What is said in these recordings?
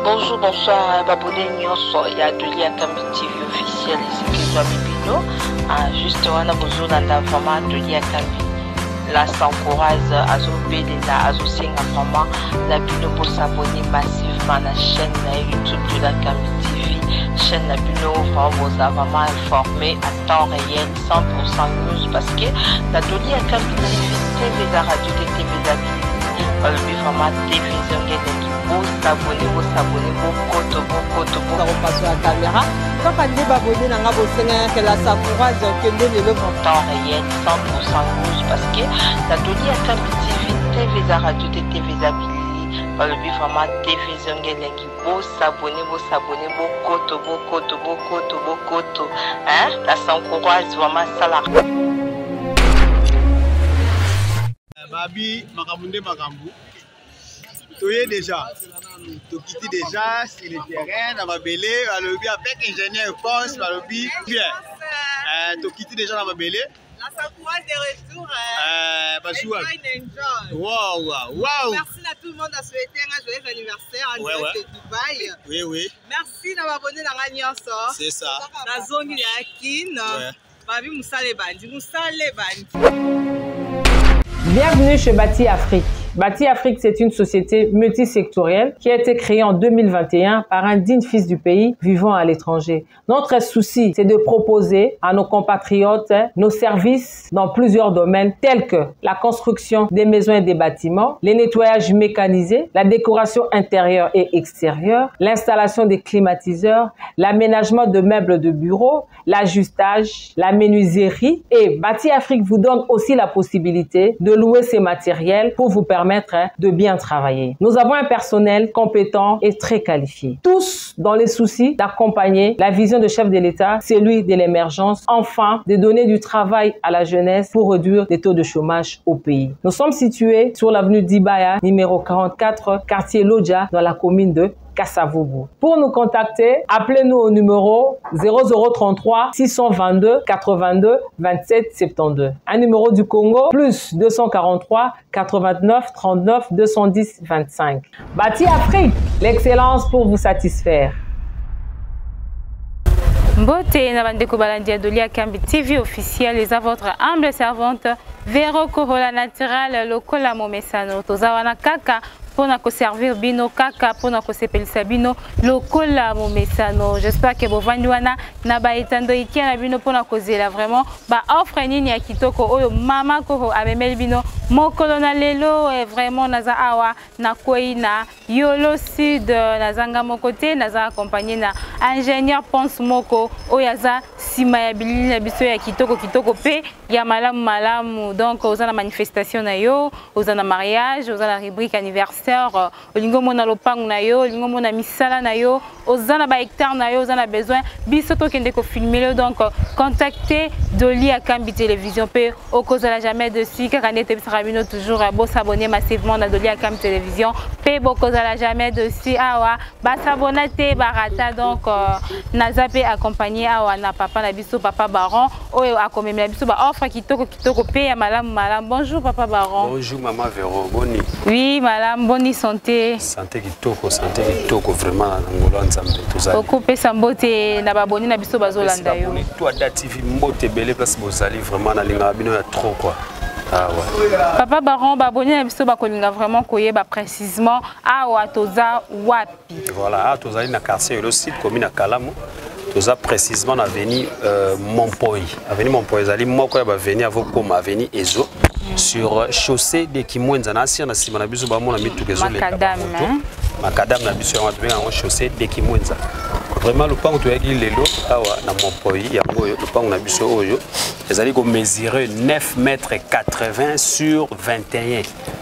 Bonjour, bonsoir, Babouné Nyonso, il y a Doli Akambi TV officiel, c'est qui soit Bibino. Juste, on a besoin d'un vraiment Doli Akambi. Là, ça encourage à zomber à Singa vraiment la Bino pour s'abonner massivement à la chaîne YouTube de l'Akambi TV. Chaîne la Bino, vous a vraiment informé à temps réel, 100% news, parce que la Doli Akambi TV, la radio de TV d'Akambi. Le format télévision vous s'abonnez, vous passer à la caméra. Quand on dit abonné, on a besoin que la Sakura le temps réel 100% rouge parce que la Doli Akambi TV, la radio de TV d'Abili, le format télévision vous s'abonnez, hein, la Sakura vraiment salarié. Babi, Makamundé Makambu. Tu es déjà. Tu quittes déjà sur le terrain, dans ma belé, avec ingénieur France, bien. Tu quittes déjà dans ma belé. La Sakura de retour. Wow. Merci à tout le monde à souhaiter un joyeux anniversaire à Dubaï. Oui. Merci d'avoir abonné dans la Nyonso. C'est ça. La zone de Yakin. Babi Moussale Bandi. Bienvenue chez Bâti Afrique. Bâti Afrique, c'est une société multisectorielle qui a été créée en 2021 par un digne fils du pays vivant à l'étranger. Notre souci, c'est de proposer à nos compatriotes nos services dans plusieurs domaines tels que la construction des maisons et des bâtiments, les nettoyages mécanisés, la décoration intérieure et extérieure, l'installation des climatiseurs, l'aménagement de meubles de bureau, l'ajustage, la menuiserie. Et Bâti Afrique vous donne aussi la possibilité de louer ces matériels pour vous permettre de bien travailler. Nous avons un personnel compétent et très qualifié. Tous dans les soucis d'accompagner la vision de chef de l'État, celui de l'émergence, enfin de donner du travail à la jeunesse pour réduire les taux de chômage au pays. Nous sommes situés sur l'avenue d'Ibaya, numéro 44, quartier Lodja, dans la commune de Kasavubu. Pour nous contacter, appelez-nous au numéro 0033 622 82 27 72. Un numéro du Congo, plus 243 89 39 210 25. Bâti Afrique, l'excellence pour vous satisfaire. Beauté, Nabandeko Balandia Doli Akambi TV officiel, les à votre humble servante, Véro Corolla Naturel, Lokola Momesano, Tozawana Kaka, pour nous servir bino kaka, pour nous sepelisa bino Lokola Momesano. J'espère que vous vanduana na ba etando ikia na bino pour nous kozela vraiment ba offre nini ya kitoko oyo mama ko amemel bino mokolo na lelo et vraiment naza awa na koina yolo sud nazanga mokote naza accompagné na ingénieur Ponce Moko oyaza sima ya bilili na biso ya kitoko pe ya malamu donc aux na manifestation na yo aux na mariage aux na rubrique anniversaire olingo mona lopangu na yo olingo mona misala na yo aux na ba hectare na yo aux na besoin biso to kende ko filmer donc contactez Doli Akambi télévision pe au cause la jamais de si kaka ndete bisabino toujours beau s'abonner massivement na Doli Akambi télévision pe beaucoup à la jamais de si awa ba s'abonner barata donc nazape accompagné awa na papa na biso papa Baron oyo akomemela biso ba offre kitoko pe ya malamu. Bonjour papa Baron. Bonjour maman Véro, boni. Oui madame, bonne santé. Santé kitoko vraiment na ngolo nzambe tozali. Okupe sambote na baboni na biso bazolanda yo. Toi da TV mbote belle place bozali vraiment na linga bino ya trop quoi. Ah ouais. Papa Baron baboni na biso bakolinga vraiment koyeba précisément awa toza wapi. Voilà, tozali na quartier le site commune à Kalamu. Toza précisément na avenue Montpoy. Avenue Montpoy zali moko ya ba avenue avokoma avenue Ezo. Sur chaussée de Kimwenza na sir na sima na biso ba mona mitukezo le Macadam na biso ya tubenga ngo chaussée de Kimwenza. Vraiment le pango to yaki lelo awa na Montpoy ya moyo le pango na biso oyo ezali ko mesurer 9,80 m sur 21.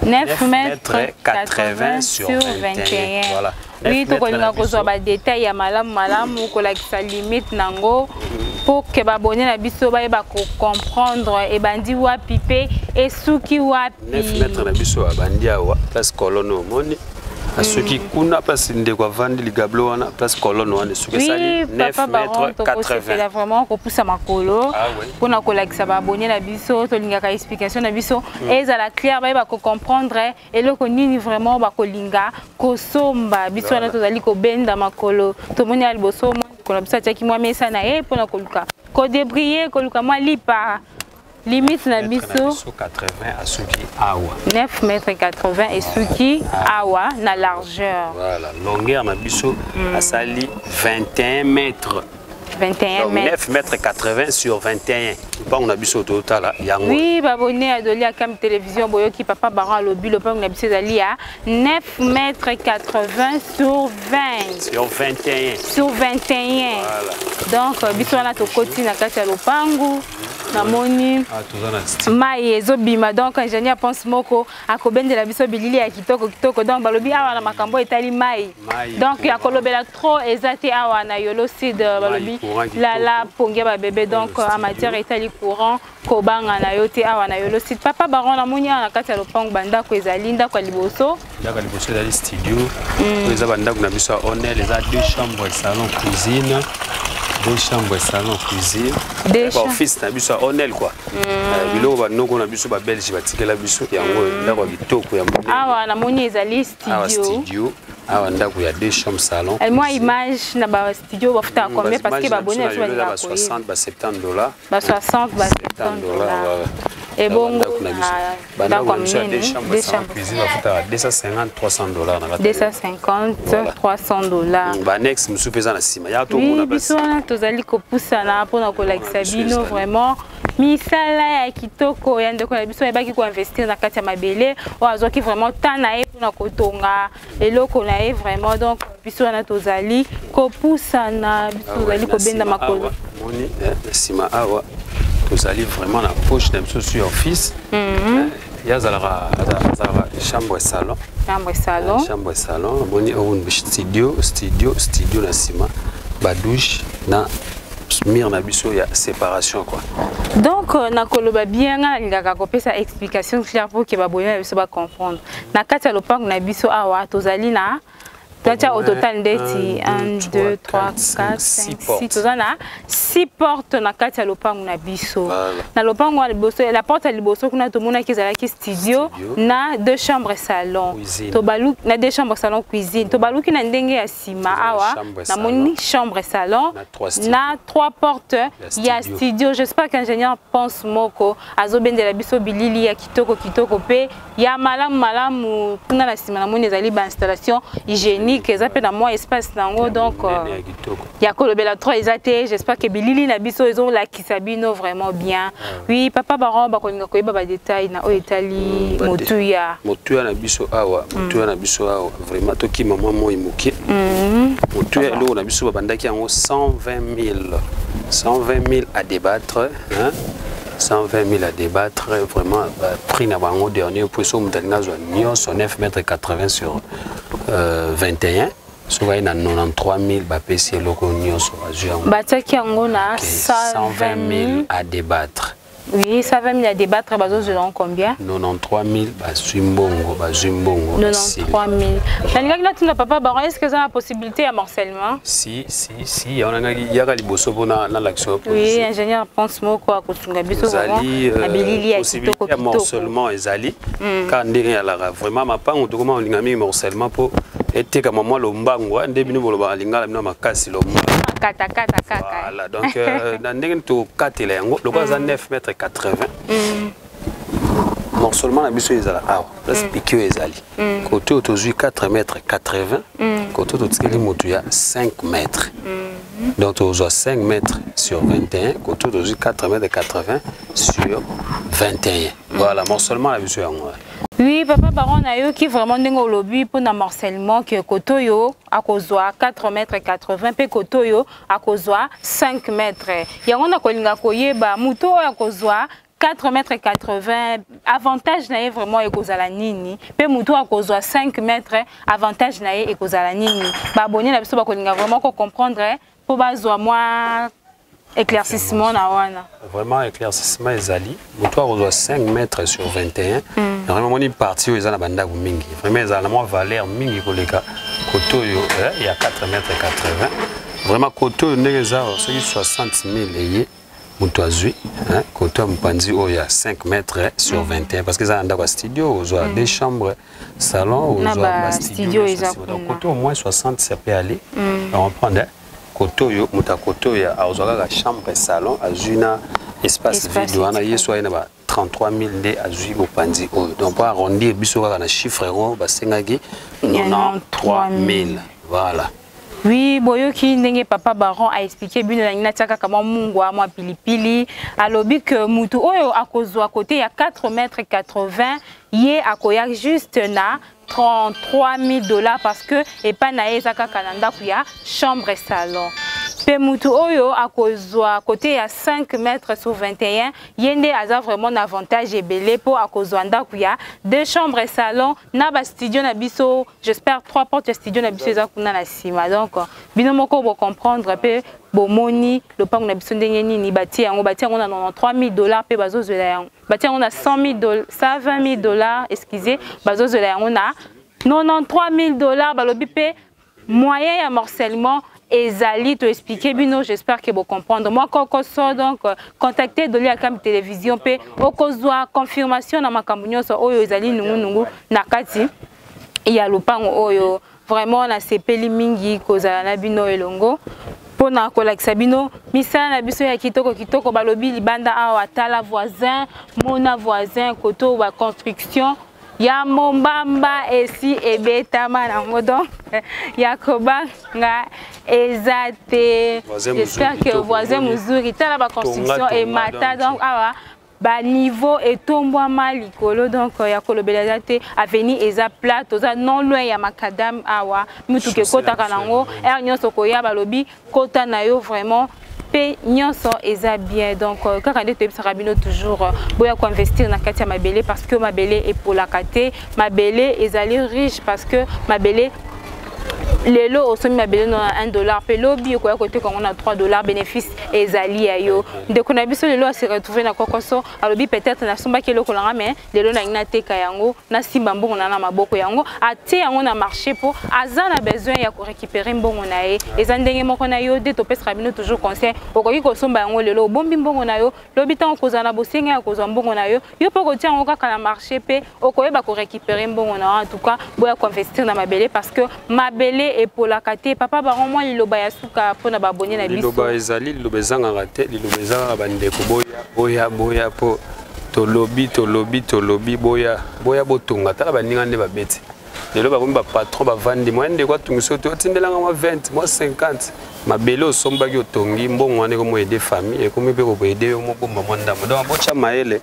9,80 m sur 21. Voilà. Oui, tu connais les détails ya malamu ko la limite nango pour que babonné na biso ba comprendre et bandi wapi pe et souki wapi 9 mètres na biso bandi awa place colono moni à ceux qui kuna place ndeko vandi ligablo wana place colonne wana ceux qui sali 9 mètres 80 c'est vraiment ko poussa makolo pour na kolakisa ba abonné na biso to lingaka explication na biso ezala clair ba ko comprendre et loko nini vraiment ba kolinga ko somba biso na tozali ko benda makolo to moni aliboso ko na biso tiaki moi mesa na e pour na koluka ko débrier koluka moi lipa limite na biso 80 à Suki awa 9 mètres 80 et Suki awa na largeur voilà longueur na biso asali 21 mètres 21 donc, mètres 9 mètres 80 sur 21 pas on a biso total yango oui babonné à Dolia Cam télévision boyoki papa baran lobi le on a biso zali à 9 mètres 80 sur 20 sur 21 sur 21 voilà donc biso na to koti na kati ya lopangu namoni mai ezobima donc ingénieur pense moko akobendela biso bilili ya kitoko kitoko donc balobi awa na makambo etali mai donc ya kolobela trop ezate awa na yolo sud balobi la pongia ba bébé donc en matière etali courant kobanga na yote awa na yolo sud papa baron namoni na kati ya lopango banda ko ezali ndako liboso ezali studio eza bandako na biso honneur eza 2 chambres salon cuisine 2 chambres salon cuisine office na biso honneur quoi biloko banoko na biso ba belge batikela biso yango ndako kitoko ya monene awa namoni ezali studio awa ndako ya 2 chambres salon et moi image na ba studio bafuta combien parce que ba abonné sur ba 60 ba 70 dollars ba 60 ba 70 dollars et bon d'accord des chambres cuisine bafuta 250 300 dollars na 250 300 dollars ba next musu pesa na sima ya to mona biso na tozali ko pusana pona ko lakisa bino vraiment misala ya kitoko ya ndeko na biso ebaki ko investir na kati ya mabele o azoki vraiment tana e pona kotonga eloko na e vraiment donc biso na tozali ko pusana biso tozali ko benda makolo moni sima awa tozali vraiment na poche na biso sur office yazala chambre salon chambre salon moni on studio na sima ba douche na mire na biso ya séparation quoi donc na koloba bien nga lingaka kopesa explication claire pour que ba boya biso ba comprendre na kati ya lopango na biso awa tozali na au total ndeti 1 2 3 4 5 6 tozana 6 portes na kati ya lopango na biso na lopango ya liboso la porte ya liboso kuna tomona ki studio na 2 chambres salon to balu na 2 chambres salon cuisine to baluki na ndenge ya sima awa na moni chambre salon na 3 portes ya studio j'espère qu'ingénieur pense moko azobendela biso bilili ya kitoko pe ya malamu kuna na sima na moni ezali ba installation hygiénique eza pe na moi espace nango donc ya kolobela 3 ezate j'espère que bilili na biso ezo la kisabino vraiment bien oui papa baron ba kolinga koyeba ba détail na o etali motuya na biso awa vraiment toki maman moi moké motuya lo na biso babandaki yango 120 000 à débattre hein 120 000 à débattre vraiment prix na bango dernier pour so mutalina zo nyonso 9 mètres 80 sur 21 souvent na 93 000 ba pesi loko nyonso azua bataki yango na 120 000 à débattre. Oui, 120 000 à débattre, bazo selon combien? 93 000 bazumbongo. 93 000. Papa Baron, est-ce que ça a la possibilité à morcellement? Si, on a liboso na l'action. Oui, ingénieur pense moi quoi kotunga biso vraiment. Possibilité à morcellement ezali. Quand ndenge ya la vraiment mapango to comment lingami morcellement pour été comme moi le mbango ndé bino boloba lingala bino makasi lo. Kata. Voilà, donc dans ndenge to katela yango le quoi 9 mètres 80. Morcellement la biso ezala awa place piqueux ezali. Côté autozui 4 mètres 80. Côté autotikeli moto ya 5 mètres. Donc on a 5 mètres sur 21, côté autozui 4 mètres 80 sur 21. Voilà, morcellement la biso yango. Oui, papa Baron a eu qui vraiment n'engo lobby pour na morcellement que kotoyo à kozwa 4 mètres 80 pe kotoyo à kozwa 5 mètres. Yango na kolinga koyeba muto à kozwa 4 mètres 80 avantage na vraiment ekozala nini pe muto à kozwa 5 mètres avantage na ekozala nini. Ba abonné na biso ba kolinga vraiment ko comprendre pour bazwa moi éclaircissement na wana. Vraiment éclaircissement ezali. Moto a 5 mètres sur 21. Vraiment on est parti où ils ont banda mingi. Vraiment ils ont moins valeur mingi koleka. Koto il y a 4 mètres 80. Vraiment koto ndeza c'est 60 000 ayé. Moto azui hein koto mpanzi il y a 5 mètres sur 21 parce que ça anda kwa studio aux deux chambres salon aux studio donc koto au moins 60 ça peut aller. On prend koto yo muta koto ya azwaka la chambre salon azuna espace vide wana yeso ina ba 33 000 nde azui bopanzi oyo donc pour arrondir biso kaka na chiffre rond basengaki 93 000 voilà. Oui, boyoki ndenge papa Baron a expliqué bino na natiaka kama mungwa mwa pilipili alobi que mutu oyo akozwa côté ya 4 mètres 80 ye akoya juste na 33 000 $ parce que et pas na ezaka kananda kuya chambre et salon. Pe mutu oyo akozwa côté ya 5 mètres sur 21 yende aza vraiment un avantage ebele po akozwa ndaku ya 2 chambres et salon na ba studio na biso j'espère 3 portes studio na biso za kuna na sima donc bino moko bo comprendre pe bomoni le pango na biso ndenge nini bati yango na 93 000 $ pe bazozela yango bati yango na 120 000 $, excusez bazozela yango na 93 000 $, balobi pe moyen ya morcellement ezali to expliquer bino j'espère que vous comprendre moi koko so donc contacter Doli Akam télévision pe okozwa confirmation na makambo nyonso oyo ezali nungu na kati ya lupango oyo vraiment na sepeli mingi kozala na bino elongo pona kolakisa bino misala na biso ya kitoko balobi libanda awa tala voisin mona voisin koto ba construction ya mombamba esi ebetama nango donc yakoba nga ezate j'espère que voisin muzuri tala ba construction et mata donc awa ba niveau etombwama likolo donc yakolobela ezate avenue eza plate oza non loin ya makadam awa mutu ke kota kanango er nyonso koya balobi kota na yo vraiment pe nyonso eza bien donc kaka nde toyebisaka bino toujours boya ko investir na kati ya mabele parce que mabele epolaka te mabele ezali riche parce que mabele lelo osomi mabele na $1 pe lobi ko ya côté kongo na $3 bénéfice ezali ya yo ndeko na biso lelo se retrouver na kokoso alobi peut-être na somba ke loko langa mais lelo na ina teka yango na simba mbongo na maboko yango ate yango na marché po aza na besoin ya ko récupérer mbongo na ye eza ndenge moko na yo de to pesa bino toujours conseil okoki ko somba yango lelo bombi mbongo na yo lobi tango koza na bosenga ya kozwa mbongo na yo yo po ko tia yango kaka na marché pe okoyeba ko récupérer mbongo na en tout cas boya ko investir na mabele parce que mabele et pour la kate papa baron moi liloba ya suka pona ba bonye na biso liloba ezali liloba ezanga kate liloba ezanga bandeko boya po to lobby boya botonga tala baninga nde babeti lelo ba komba patron ba vandi moi ndeko atungiso to tindelanga moi 20 moi 50 mabele osombaki otongi mbongo wane ko aider famille et comme pe ko aider yo mobomba mwandamo donc bocha maele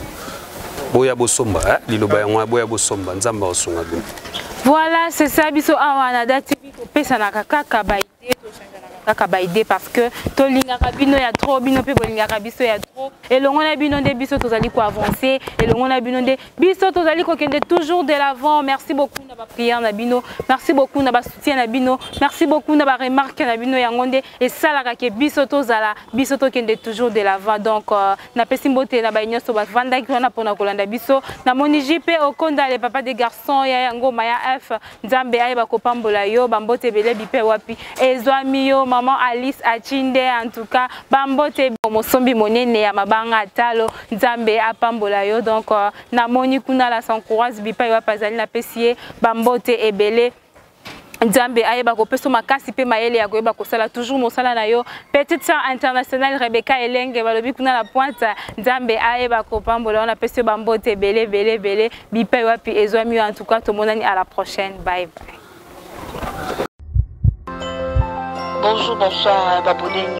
boya bosomba liloba yango boya bosomba nzamba osunga bino. Voilà, c'est ça, biso awa na date pesa na kaka ba idée to changer na kaka ba idée parce que to linga bino ya trop bino pe bolinga biso ya trop et longo na bino de biso tozali ko avancer et longo na bino de biso tozali ko kende toujours de l'avant. Merci beaucoup na ba prière na bino, merci beaucoup na ba soutien na bino, merci beaucoup na ba remarque na bino ya ngonde et ça la ke biso tozala biso to kende toujours de l'avant donc na pesimbote na ba nyoso ba vanda ki wana pona kolanda biso na moni JP Okonda le papa des garçons ya yango maya F Nzambe aye ba kopambola yo bambote bele bipe wapi ezwami yo maman Alice Achinde en tout cas bambote mosombi monene ya mabanga talo Nzambe apambola yo donc na moni kuna la s'encourage bipa yo pazali na pesie bambote ebele Nzambe ayeba ko peso makasi pe mayele ya koyeba ko sala toujours mosala na yo petite sœur internationale Rebecca Elenge balobi kuna la pointe Nzambe ayeba ko pambola na peso bambote bele bipa wapi ezwami en tout cas to monani à la prochaine bye bye. Bonjour, bonsoir, babonné